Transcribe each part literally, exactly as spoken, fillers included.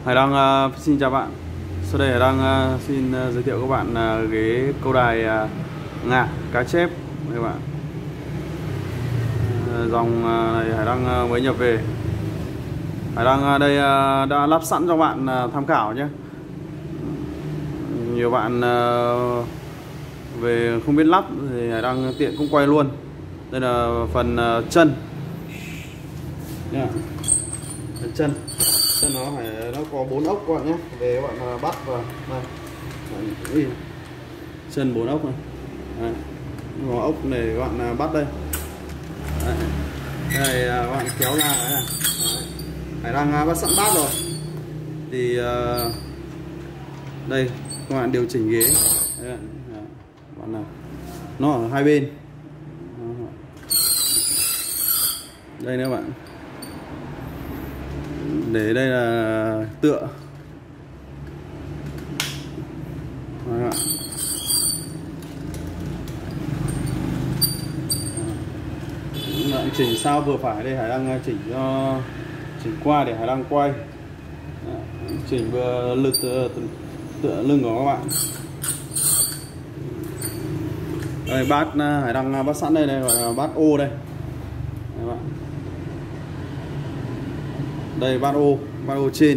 Hải Đăng uh, xin chào bạn. Sau đây Hải Đăng uh, xin uh, giới thiệu các bạn uh, ghế câu đài uh, ngạc cá chép các bạn. Uh, dòng uh, này Hải Đăng uh, mới nhập về. Hải Đăng uh, đây uh, đã lắp sẵn cho bạn uh, tham khảo nhé. Nhiều bạn uh, về không biết lắp thì Hải Đăng tiện cũng quay luôn. Đây là phần uh, chân. Yeah. Phần chân. Chân nó phải nó có bốn ốc các bạn nhé. Về các bạn bắt vào này. Chân bốn ốc này. Đấy. Có ốc này các bạn bắt đây. Đấy. Đây các bạn kéo ra đấy này. Hải Đăng bắt sẵn bát rồi. Thì uh, đây các bạn điều chỉnh ghế. Đấy. Bạn nào. Nó ở hai bên. Đây nữa bạn. Để đây là tựa. Đấy bạn. Bạn chỉnh sao vừa phải đây, Hải Đăng chỉnh cho chỉnh qua để Hải Đăng quay. Đấy, chỉnh vừa lực tựa, tựa lưng của các bạn. Đây bát Hải Đăng bắt sẵn đây, đây gọi là bát ô đây. Đấy bạn. Đây bát ô, bát ô trên.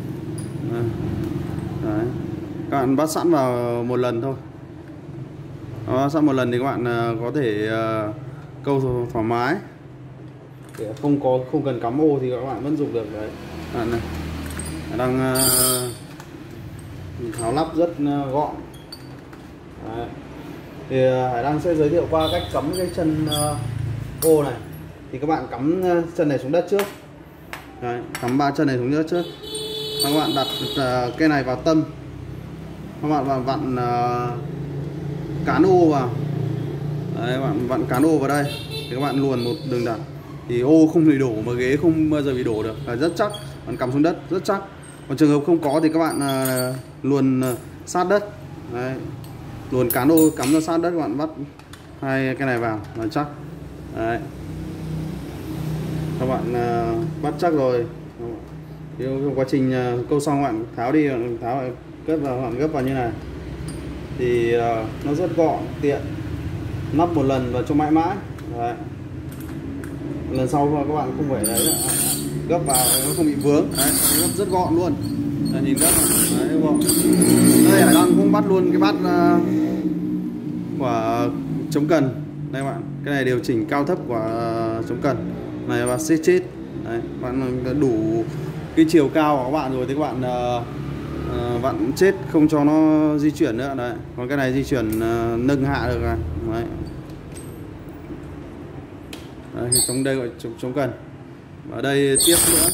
Đấy. Các bạn bắt sẵn vào một lần thôi. Đó, sẵn một lần thì các bạn có thể uh, câu thoải mái. Để không có không cần cắm ô thì các bạn vẫn dùng được đấy. Bạn này đang uh, tháo lắp rất uh, gọn. Đấy. Thì uh, Hải Đăng sẽ giới thiệu qua cách cắm cái chân uh, ô này. Thì các bạn cắm uh, chân này xuống đất trước. Đấy, cắm ba chân này xuống đất trước. Các bạn đặt uh, cái này vào tâm. Các bạn vặn, vặn uh, cán ô vào. Đấy, bạn vặn cán ô vào đây. Thì các bạn luồn một đường đặt. Thì ô không bị đổ, mà ghế không bao giờ bị đổ được. Là rất chắc. Bạn cắm xuống đất rất chắc. Còn trường hợp không có thì các bạn uh, luồn uh, sát đất. Đấy. Luồn cán ô cắm ra sát đất, các bạn bắt hai cái này vào là chắc. Đấy. Các bạn uh, bắt chắc rồi. Thì trong quá trình uh, câu xong các bạn tháo đi, tháo cất vào, bạn gấp vào như này. Thì uh, nó rất gọn, tiện. Nắp một lần và cho mãi mãi. Đấy. Lần sau các bạn không phải đấy, gấp vào nó không bị vướng. Đấy, gấp rất gọn luôn. Đây, nhìn gấp đấy, gọn. Đây Hải Đăng cũng bắt luôn cái bát uh, của chống cần. Đây bạn, cái này điều chỉnh cao thấp của uh, chống cần này và xếp chết. Đấy, bạn đủ cái chiều cao của các bạn rồi thì các bạn uh, uh, vặn chết không cho nó di chuyển nữa đấy. Còn cái này di chuyển uh, nâng hạ được này. Đấy. Đấy, chống đây gọi chống, chống cần. Và đây tiếp nữa.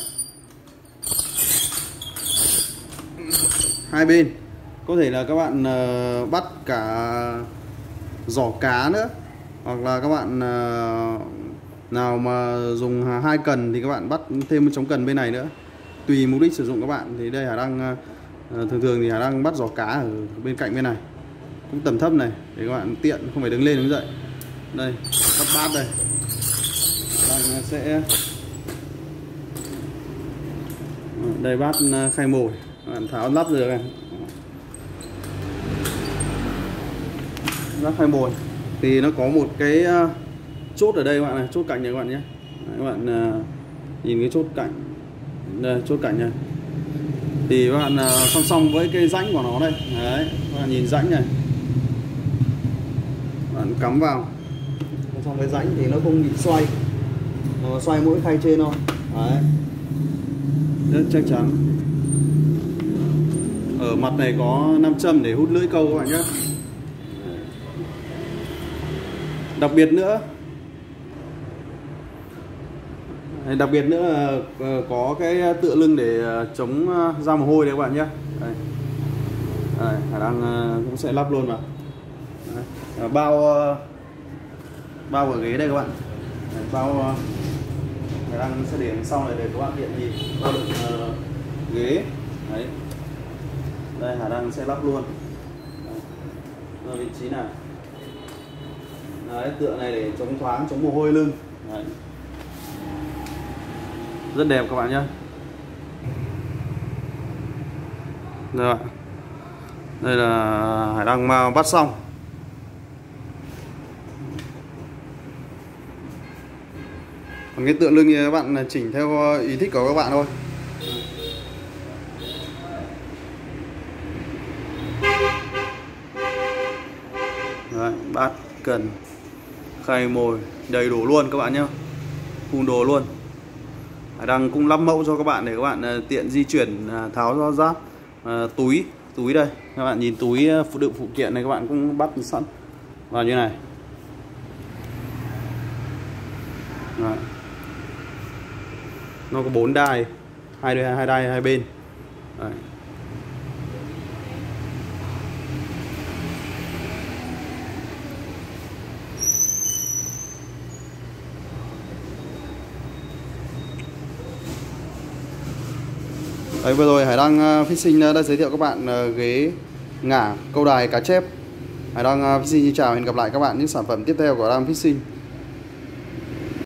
Hai bên có thể là các bạn uh, bắt cả giỏ cá nữa, hoặc là các bạn uh, nào mà dùng hai cần thì các bạn bắt thêm một chống cần bên này nữa, tùy mục đích sử dụng các bạn. Thì đây Hải Đăng uh, thường thường thì Hải Đăng bắt giỏ cá ở bên cạnh bên này, cũng tầm thấp này để các bạn tiện không phải đứng lên đứng dậy. Đây bắt bát đây, Đăng sẽ đây bát khay mồi, bạn tháo lắp được này. Bát khay mồi thì nó có một cái chốt ở đây các bạn này, chốt cạnh này các bạn nhé. Đấy, các bạn uh, nhìn cái chốt cạnh đây, chốt cạnh này thì các bạn uh, song song với cái rãnh của nó đây. Đấy, các bạn nhìn rãnh này, bạn cắm vào song song với rãnh thì nó không bị xoay, nó xoay mỗi khay trên thôi. Đấy, rất chắc chắn. Ở mặt này có nam châm để hút lưỡi câu các bạn nhé. Đặc biệt nữa Đặc biệt nữa là có cái tựa lưng để chống ra mồ hôi đấy các bạn nhé. Đây. Đây, Hải Đăng cũng sẽ lắp luôn vào. Đấy. Bao bao ở ghế đây các bạn. Đấy, bao Hải Đăng sẽ để sau này để các bạn tiện nhìn bao đựng uh, ghế. Đấy. Đây Hải Đăng sẽ lắp luôn. Ở vị trí này. Đấy, tựa này để chống thoáng, chống mồ hôi lưng. Đấy. Rất đẹp các bạn nhé. Rồi ạ. Đây là Hải đang bắt xong. Còn cái tựa lưng thì các bạn chỉnh theo ý thích của các bạn thôi. Đấy, bát, cần, khay, mồi đầy đủ luôn các bạn nhé, full đồ luôn. Hải đang cũng lắp mẫu cho các bạn để các bạn tiện di chuyển, tháo ra giáp. À, túi túi đây các bạn nhìn, túi phụ đựng phụ kiện này các bạn cũng bắt sẵn vào như này. Đấy. Nó có bốn đai, hai đai hai đai hai bên. Đấy. Đấy, vừa rồi Hải Đăng Fishing đã giới thiệu các bạn ghế ngả câu đài cá chép. Hải Đăng Fishing xin chào, hẹn gặp lại các bạn những sản phẩm tiếp theo của Hải Đăng Fishing.